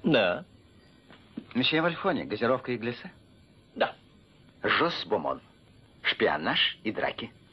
Да. Месье Вальфоне, газировка и глиссе? Да. Жос Бомон. Шпионаж и драки.